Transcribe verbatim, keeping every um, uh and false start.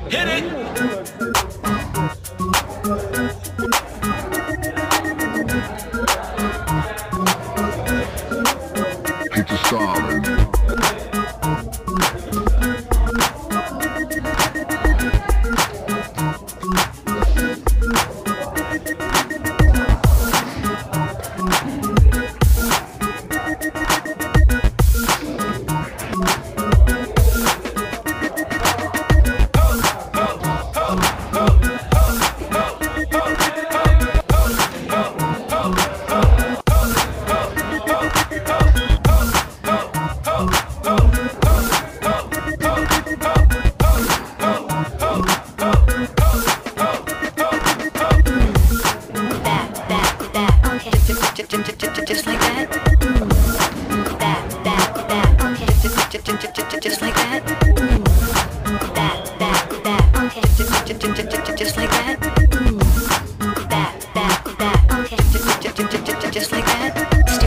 Hit it. Hit the solid. Just like that. That, that, that. Okay. Just like that. That, that, that. Okay. Just like that. That, that, that. Okay. Just like that.